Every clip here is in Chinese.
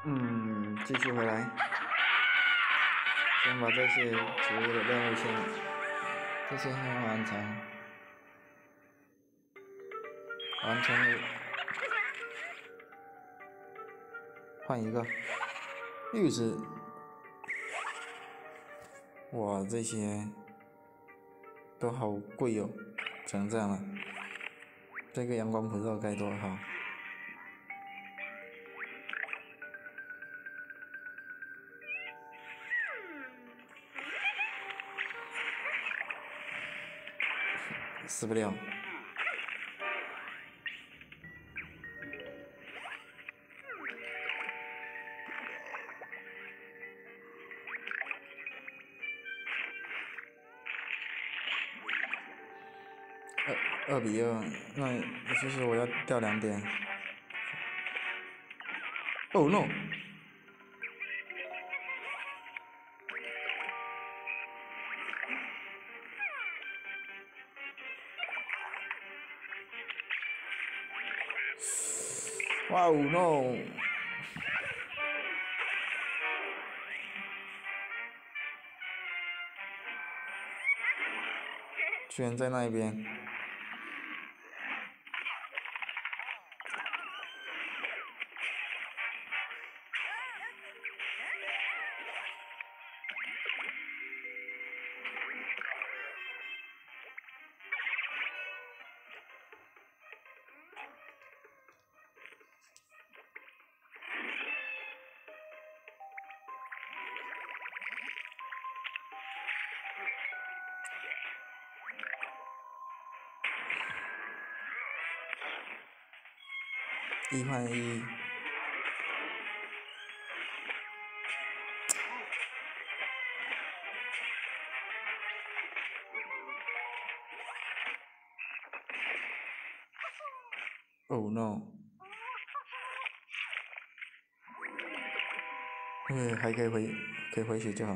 继续回来，先把这些植物的任务先完成，完成换一个绿植。哇，这些都好贵哦，成这样了。这个阳光普照该多好！死不了。2比2，那就是我要掉2点。Oh no！ 哇哦 no！ 居然在那一边。1换1。Oh no！ 还可以回血就好。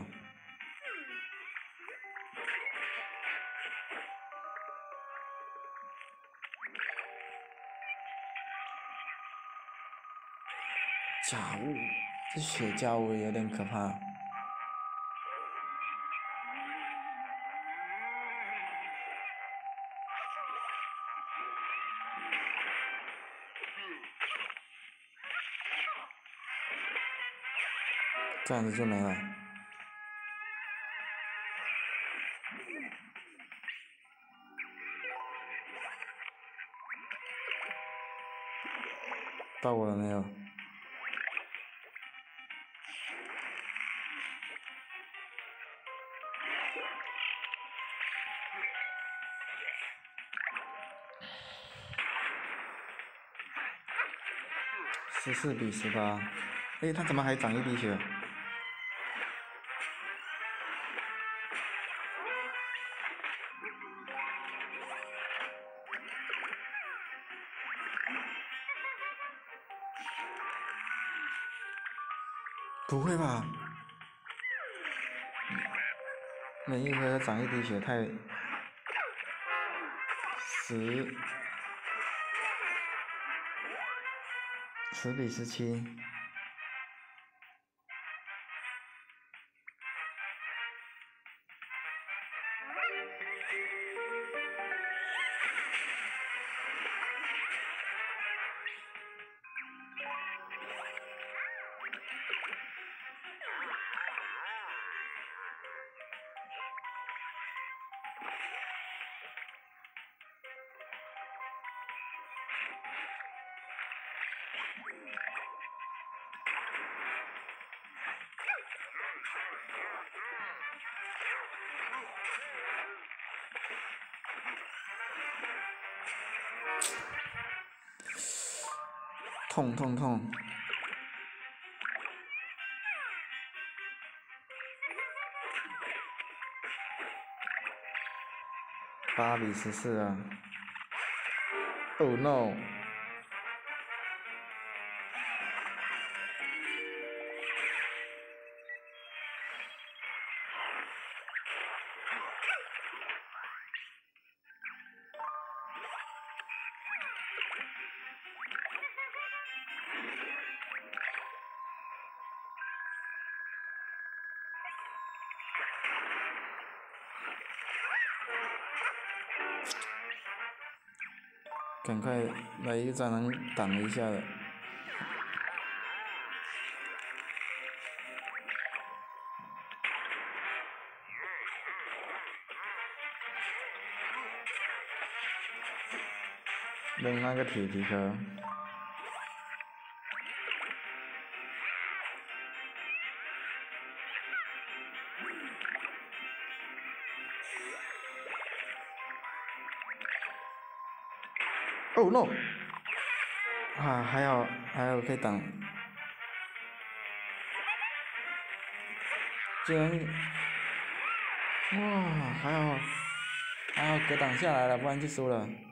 假物，这血假物有点可怕。这样子就没了。到我了没有？14比18。哎，他怎么还长1滴血？不会吧？每一回合长1滴血，太10比17。痛痛痛！8比14啊 ！Oh no！ 赶快来一个蟑螂挡一下的。扔那个铁皮壳。Oh no！ 啊，还好可以挡。竟然，哇，还好格挡下来了，不然就输了。